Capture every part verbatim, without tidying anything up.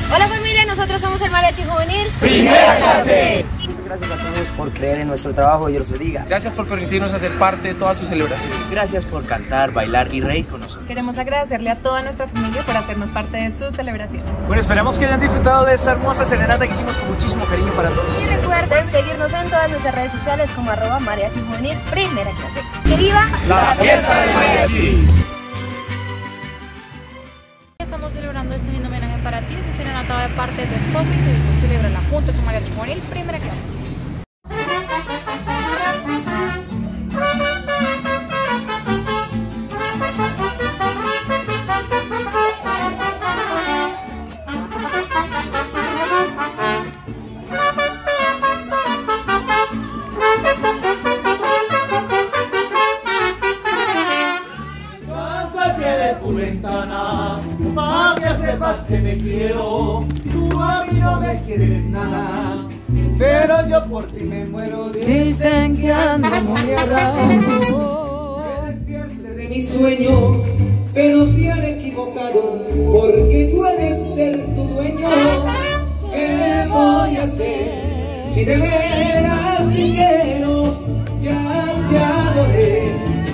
Hola familia, nosotros somos el Mariachi Juvenil Primera Clase. Muchas gracias a todos por creer en nuestro trabajo, Dios los bendiga. Gracias por permitirnos hacer parte de todas sus celebraciones. Gracias por cantar, bailar y reír con nosotros. Queremos agradecerle a toda nuestra familia por hacernos parte de sus celebraciones. Bueno, esperamos que hayan disfrutado de esta hermosa serenata que hicimos con muchísimo cariño para todos. Y recuerden seguirnos en todas nuestras redes sociales como arroba Mariachi Juvenil Primera Clase. ¡Que viva la fiesta del mariachi! Estamos celebrando este lindo homenaje para ti. Esta serenata va de parte de tu esposo y tu hijo. Celébrala junto con Mariachi Juvenil Primera Clase. Tu ventana, para que sepas que te quiero, tú a mí no me quieres nada, pero yo por ti me muero. Dicen que ando muy errado, me despierte de mis sueños, pero si han equivocado, porque tú eres ser tu dueño. ¿Qué voy a hacer si de veras te quiero? Ya te adoré,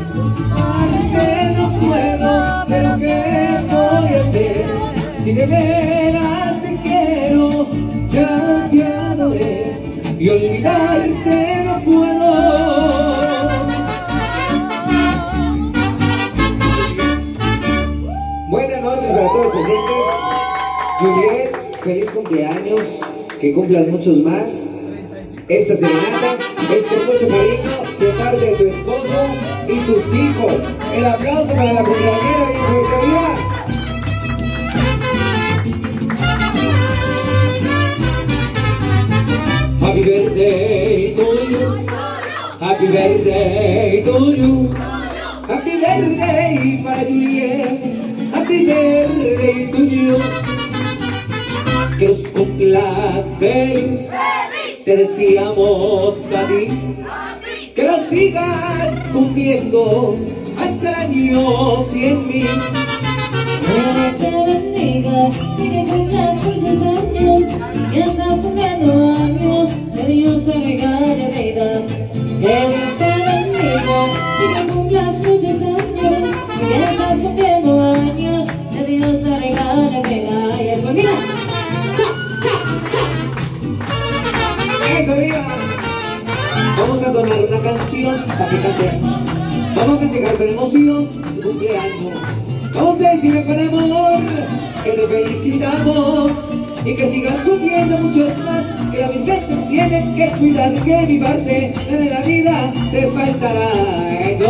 no puedo, pero ¿qué voy a hacer? Si de veras te quiero, ya te adoré y olvidarte no puedo. Buenas noches para todos los presentes. Juliet, feliz cumpleaños, que cumplan muchos más. Esta serenata es con mucho cariño de parte de tu esposo y tus hijos. El aplauso para la cumpleañera, bien fuerte, arriba. Happy birthday to you, happy birthday to you, happy birthday para Juliet, happy birthday to you. Que los cumplas feliz, te deseamos a ti, que lo sigas cumpliendo hasta el año cien mil. Dios te bendiga y que cumplas muchos años, que estás cumpliendo años, que Dios te regale vida. Que Dios te bendiga y que cumplas muchos años, que estás cumpliendo años, que Dios te regale vida. Y eso, mira. Eso, arriba. Vamos a tomar una canción para que cante. Vamos a festejar con emoción tu cumpleaños. Vamos a decirle con amor que te felicitamos y que sigas cumpliendo muchos más. Que la Virgen te tiene que cuidar, que mi parte de la vida te faltará. Eso.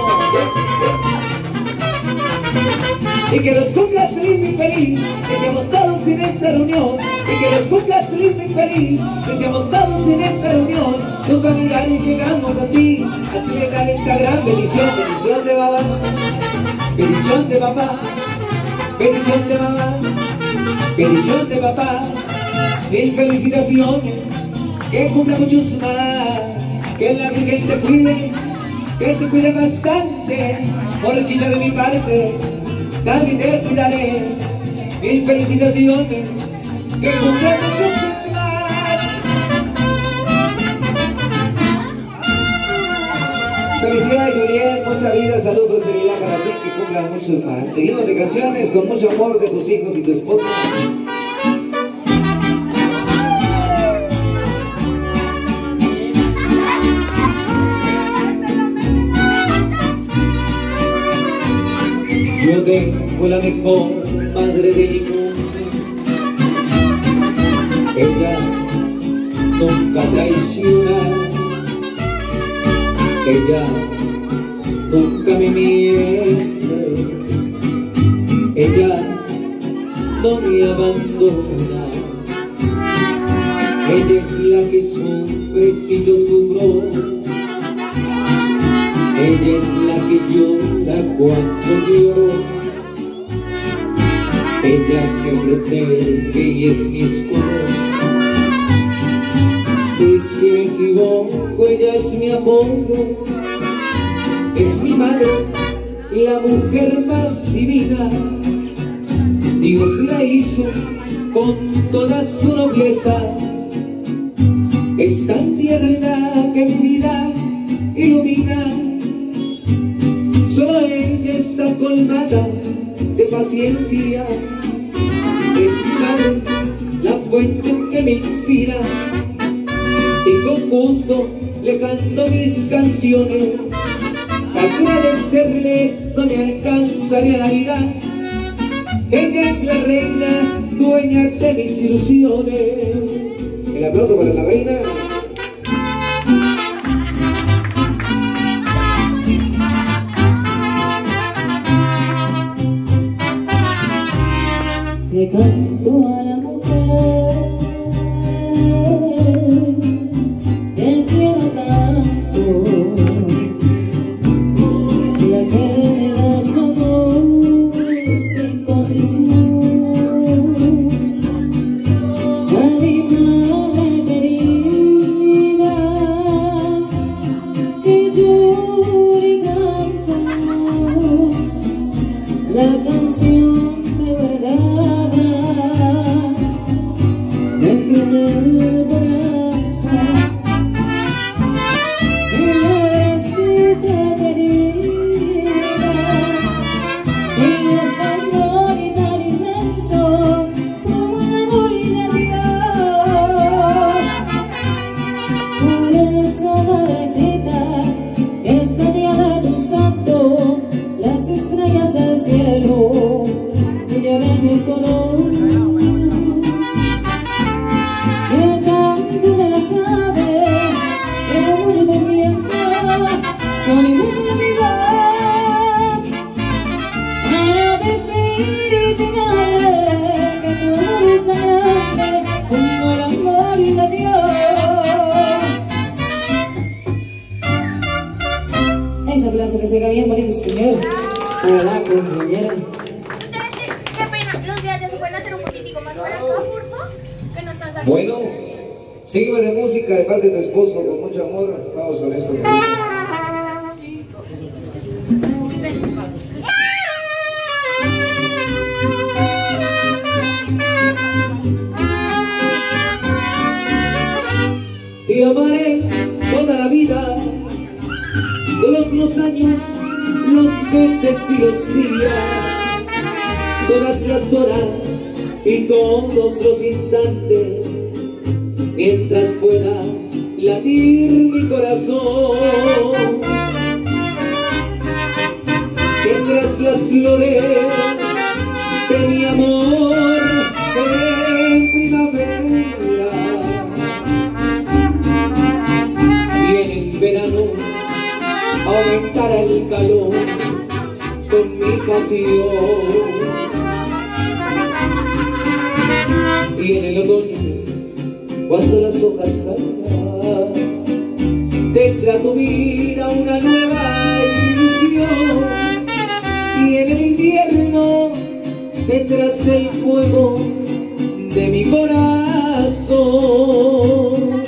Y que los cumplas feliz y feliz, deseamos todos en esta reunión. Y que los cumplas feliz y feliz, deseamos todos en esta reunión. Los familiares llegamos a ti a celebrar esta gran bendición. Bendición de mamá, bendición de papá, bendición de mamá, bendición de papá. Mil felicitaciones, que cumpla muchos más. Que la Virgen te cuide, que te cuide bastante, porque yo de mi parte también te cuidaré. Mil felicitaciones, que cumplan muchos más. Felicidades, Juliet, mucha vida, salud, prosperidad para ti, que cumplan muchos más. Seguimos de canciones con mucho amor de tus hijos y tu esposa. Yo tengo la mejor madre del mundo, ella nunca traiciona, ella nunca me miente, ella no me abandona, ella es la que sufre si yo sufro. Ella es la que llora cuando lloro, ella que protege y es mi escudo. Y si me equivoco, ella es mi apoyo, es mi madre, la mujer más divina. Dios la hizo con toda su nobleza, es tan tierna que mi vida ilumina. Solo ella está colmada de paciencia, es mi madre la fuente que me inspira, y con gusto le canto mis canciones. Para agradecerle no me alcanzaría la vida, ella es la reina, dueña de mis ilusiones. El aplauso para la reina. Le canto a la mujer que quiero tanto, la que me da su amor sin condición. A mi madre querida que yo le canto la canción de verdad dentro del corazón. Madrecita querida, ella es amor y tan inmenso como el amor de Dios. Por eso, madrecita, este día de tu santo, las estrellas del cielo lleven el color. El canto de las aves, el rumor del viento, con el ritmo de mi voz, para decirte, madre, que tu amor es tan grande como el amor de Dios. Ese aplauso que se oiga bien bonito, señor. Para la compañera. Qué pena, los días ya se pueden hacer un poquitico más para acá, por favor, que no están saliendo. Bueno, sígueme de música de parte de tu esposo con mucho amor. Vamos con esto. Te amaré toda la vida, todos los años, los meses y los días, todas las horas y todos los instantes, mientras pueda latir mi corazón. Tendrás las flores de mi amor en primavera, y en el verano aumentará el calor con mi pasión. Y en el otoño, cuando las hojas caigan, tendrá tu vida una nueva ilusión. Y en el invierno tendrás el fuego de mi corazón.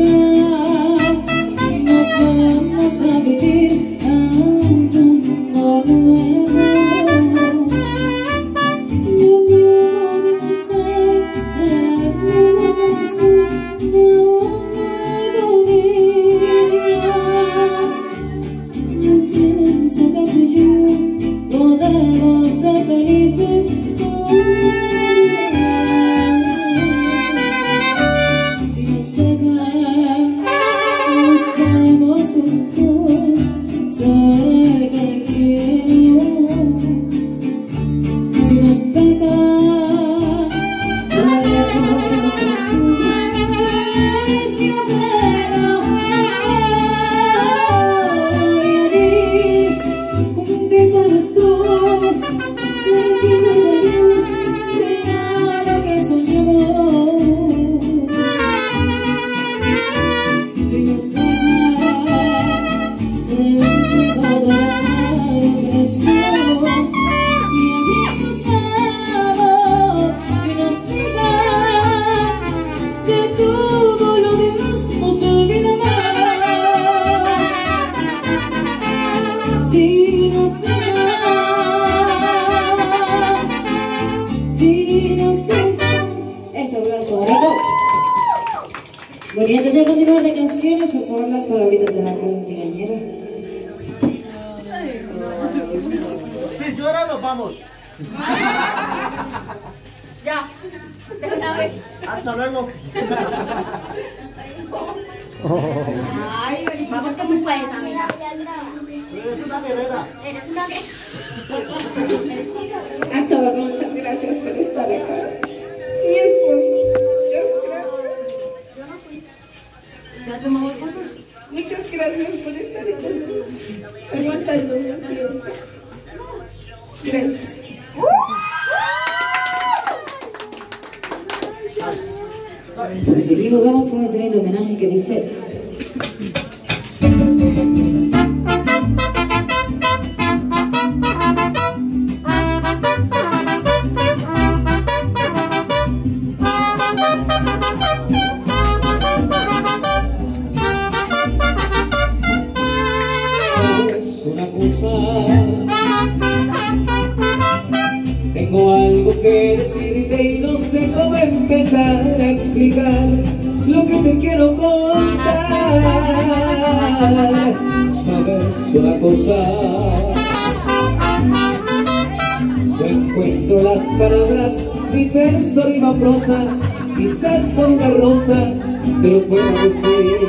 Nos vamos a vivir aún Y antes de continuar de canciones, por favor, las palabritas de la cumpleañera. Si llora, nos vamos. Ya, de una vez. Hasta luego. Ay, vamos con tus país, amiga. Eres una guerrera. Eres una guerrera. A todos, muchas gracias por estar acá. Mi esposo, muchas gracias. Muchas gracias por estar acá. Aguantándome siempre. Gracias. Pues seguimos, vamos con este lindo homenaje que dice: Es una cosa, tengo algo que decirte y no sé cómo empezar a explicar lo que te quiero contar. Sabes una cosa, no encuentro las palabras, mi verso rima prosa, quizás con una rosa te lo puedo decir.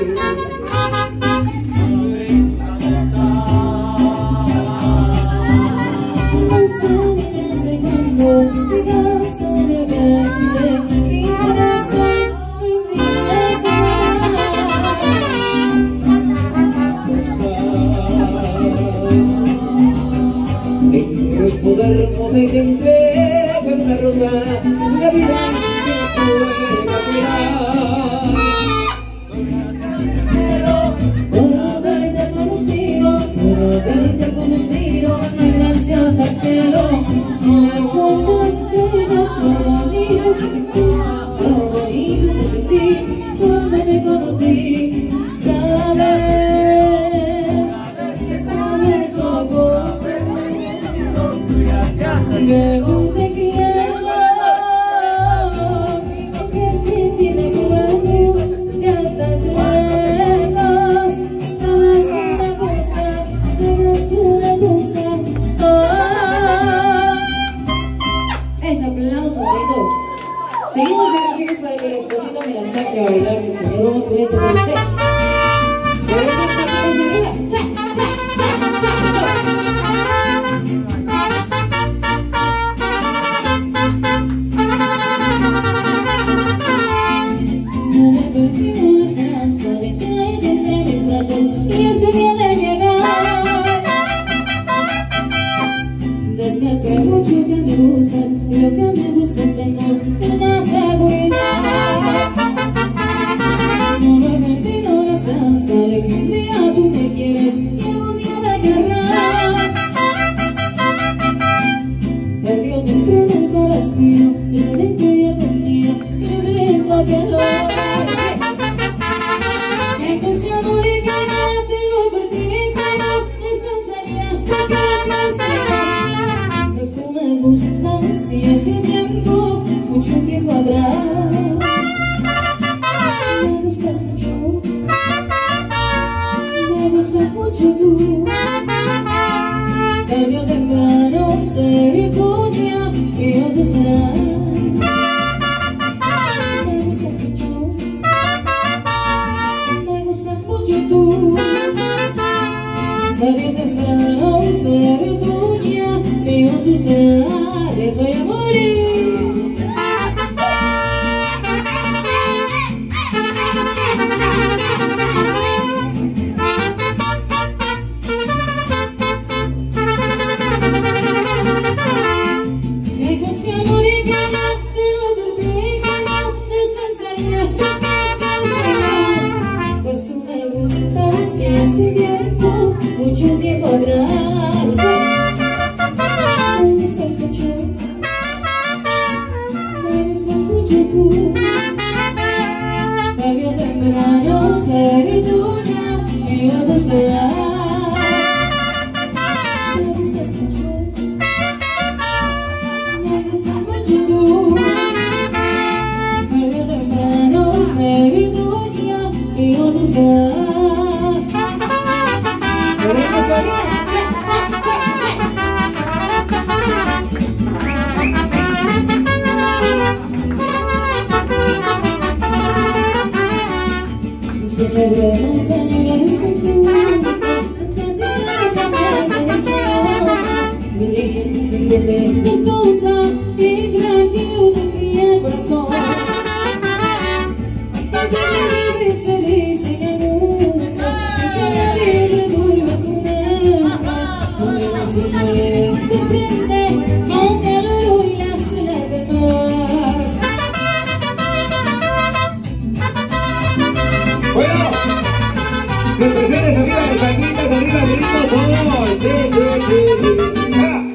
Esposa hermosa y te entrego en una rosa, la vida se puede cambiar. por haberte conocido, por haberte conocido, gracias al cielo, me encuentro las estrellas, lo bonito que sentí, lo bonito que sentí cuando te conocí. Sabes, sabes una cosa, que tú te quiero, porque sin ti me acuerdo, ya estás lejos. Sabes una cosa, sabes una cosa. Oh. Ese aplauso bonito. Seguimos de canciones para que el esposito me la saque a bailar, sí señor. Vamos con eso para usted. Por esas patitas arriba. ¡Cha, cha, cha, cha! No me perdió la esperanza de caer entre mis brazos y ese día de llegar. Desde hace mucho que me gustas y lo que me gusta tengo una seguridad. No me he perdido la esperanza de que un día tú me quieres y algún día me querrás. Perdió tu trono, serás mío, y seré que algún día que venga que lo que così amore che no te lo perdivincano, descansarías porque descansarás. Esto me gusta desde hace tiempo, mucho tiempo atrás. Me gustas mucho, me gustas mucho tú. Tarde o temprano seré tuya y yo tú serás. Me gustas mucho, me gustas mucho tú. Tarde o temprano seré tuya y yo tú serás. Eso soy a morir. Que così amore che Celebremos años con tú, hasta tener que ser viviendo esposa y tranquilo de mi corazón. Que te vive feliz en el mundo, que nadie revuelva con él. Podemos ir de frente con el oro y las telas del mar. Bueno, los presentes arriba, las tanguitas arriba, el ritmo, todo. Sí, sí, sí, sí. ¡Ja!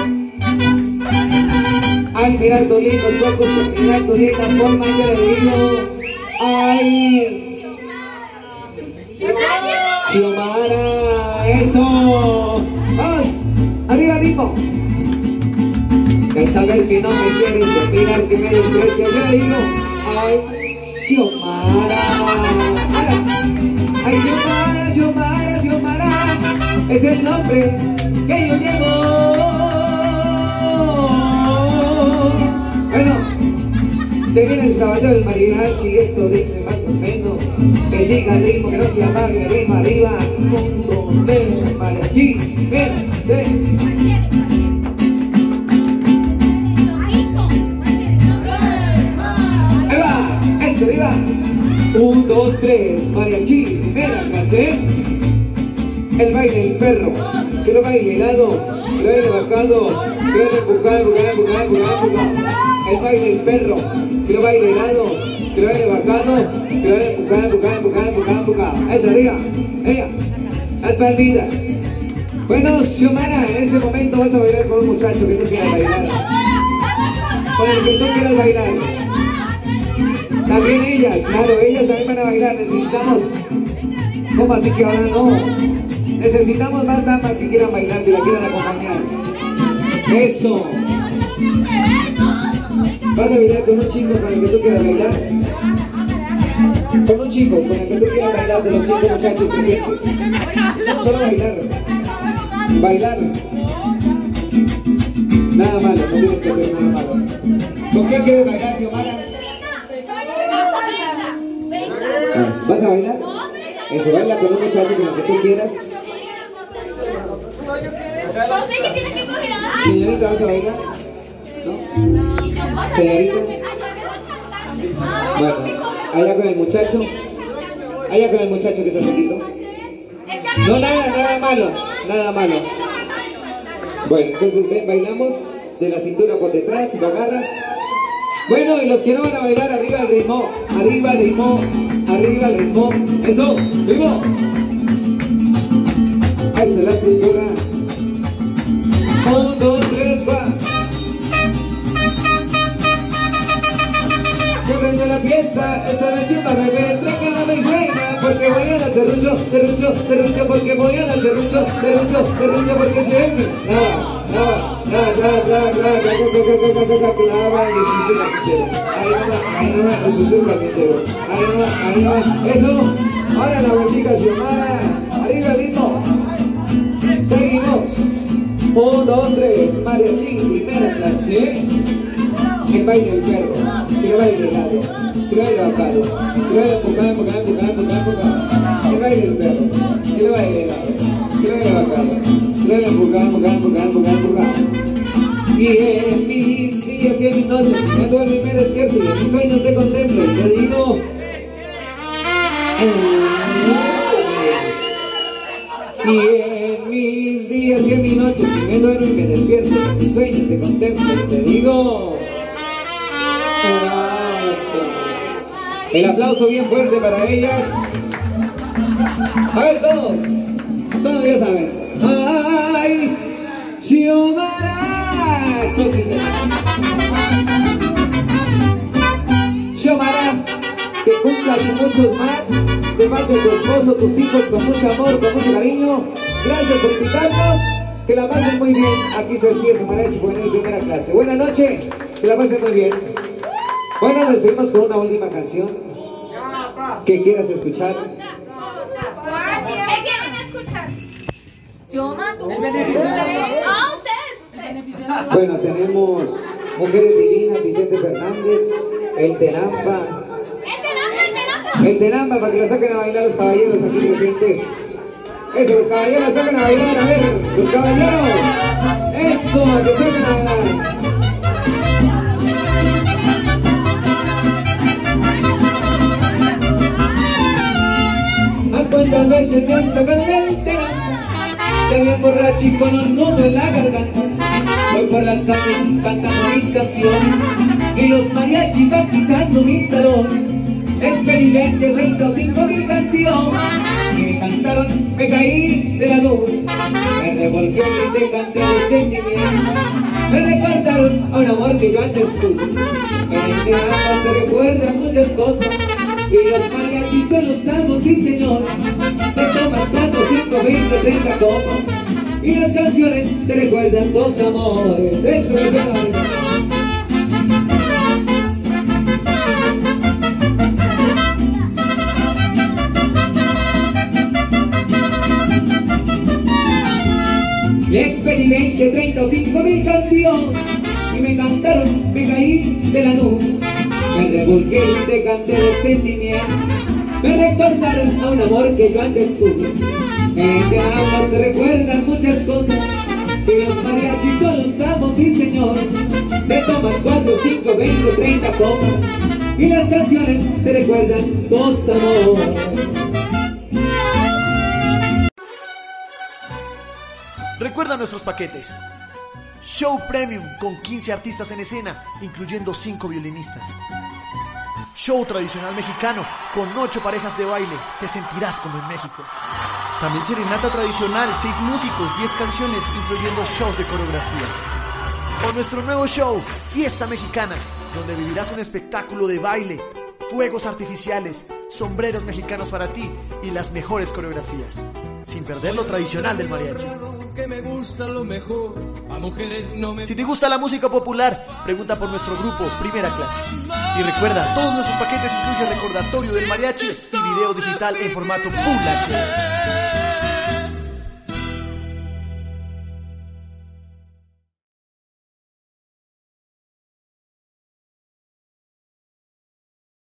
Ay, mirar tu lindo, ojos, mirar tu linda forma de vino. Ay, Xiomara, eso. Vamos, arriba, ritmo. El saber que no me quieres, el mirar que me desprecias, yo digo. Ay, Xiomara. Ay, Xiomara, Xiomara, Xiomara, es el nombre que yo llevo. Bueno, se viene el sábado del mariachi y esto dice más o menos que siga el ritmo, que no se apague el ritmo arriba. Mundo del mariachi, ven, sí. Ahí va, eso, ahí va. Un, dos, tres, mariachi, primera clase. El baile del perro, que lo baile helado, que lo baile bajado, que lo baile empujado, empujado, empujado, empujado, empujado. El baile del perro, que lo baile helado, que lo baile bajado, que lo baile empujado, empujado, empujado, empujado, empujado. Esa, arriba, ella, las palmitas. Bueno, Xiomara, en ese momento vas a bailar con un muchacho que tú quieras bailar. Con el que tú quieras bailar. También ellas, claro, ellas también van a bailar. Necesitamos, ¿cómo así que ahora no? Necesitamos más damas que quieran bailar, que la quieran acompañar. Eso. Vas a bailar con un chico con el que tú quieras bailar. Con un chico con el que tú quieras bailar de los cinco muchachos presentes. No solo bailar. Bailar. Nada malo, no tienes que hacer nada malo. ¿Con quién quieres bailar, Xiomara? Ah, ¿vas a bailar? Eso, baila con un muchacho con el que tú quieras. Señorita, ¿vas a bailar? ¿No? Señorita. Bueno, allá con el muchacho. Allá con el muchacho que está cerquito. No, nada, nada malo. Nada malo. Bueno, entonces ven, bailamos de la cintura por detrás, lo agarras. Bueno, y los que no van a bailar, arriba el ritmo, arriba el ritmo, arriba el ritmo. Eso, ritmo. Ahí se la cintura. Un, dos, tres, va. Se prende la fiesta, esta noche va a beber, tranquila mi reina, porque voy a dar serrucho, serrucho, serrucho, porque voy a dar serrucho, serrucho, serrucho, porque se oye. Nada, nada, nada, nada, nada, nada, clava y sucio carpintero. Ahí nomás, ahí nomás, el sucio carpintero. Ahí nomás, ahí nomás. Eso, ahora la vueltica Xiomara, arriba el ritmo. Seguimos. Un, dos, tres, mariachi, primera clase. El baile del perro, que lo baile helado, que lo baile bajado, que lo baile empujado, empujado, empujado, empujado, empujado. El baile del perro, que lo baile helado, que lo baile bajado, que lo baile empujado, empujado, empujado, empujado, empujado. Y en mis días y en mis noches, me duermo y me despierto y en mis sueños te contemplo y te digo. Y en mis días y en mis noches, me duermo y me despierto y en mis sueños te contemplo y te digo. El aplauso bien fuerte para ellas. A ver todos, todos ya saben. Ay, Xiomara. Eso sí se. Xiomara, que cumplas muchos más de parte de tu esposo, tus hijos, con mucho amor, con mucho cariño. Gracias por invitarnos. Que la pasen muy bien. Aquí se despide su mariachi juvenil primera clase. Buenas noches, que la pasen muy bien. Bueno, nos despedimos con una última canción que quieras escuchar. ¿Qué quieren escuchar? Xioma, tú. Ah, ustedes, ustedes. Bueno, tenemos Mujeres Divinas, Vicente Fernández, El Terampa. El Terampa, el Terampa. El tenamba para que lo saquen a bailar los caballeros aquí presentes. Eso, los caballeros saquen a bailar, a ver, los caballeros. Eso, a que saquen a bailar. ¿A cuántas veces me han sacado del tenamba? Ya bien borracho y con un nudo en la garganta. Voy por las calles cantando mis canciones y los mariachis van pisando mi salón. Experimenté treinta o cinco mil canciones y me cantaron, me caí de la nube. Me revolqué y te canté de sentimiento. Me recordaron a un amor que yo antes tuve. En el alma se recuerdan muchas cosas y los mariachis son los amos, sí señor. Te tomas cuatro, cinco, veinte, treinta copas y las canciones te recuerdan dos amores. Eso es amor. Y experimenté treinta o cinco mil canciones y me cantaron, me caí de la nube. Me revolqué y te canté del sentimiento. Me recordaron a un amor que yo antes tuve. En te amo se recuerdan muchas cosas y los mariachis son los amos, sí señor. Te tomas cuatro, cinco, veinte, treinta copas y las canciones te recuerdan dos amores. Recuerda nuestros paquetes. Show Premium con quince artistas en escena, incluyendo cinco violinistas. Show tradicional mexicano con ocho parejas de baile, te sentirás como en México. También serenata tradicional, seis músicos, diez canciones, incluyendo shows de coreografías. O nuestro nuevo show, Fiesta Mexicana, donde vivirás un espectáculo de baile, fuegos artificiales, sombreros mexicanos para ti y las mejores coreografías, sin perder lo tradicional del mariachi. Que me gusta lo mejor, a mujeres no me... Si te gusta la música popular, pregunta por nuestro grupo Primera Clase. Y recuerda, todos nuestros paquetes incluyen recordatorio del mariachi y video digital en formato Full H D.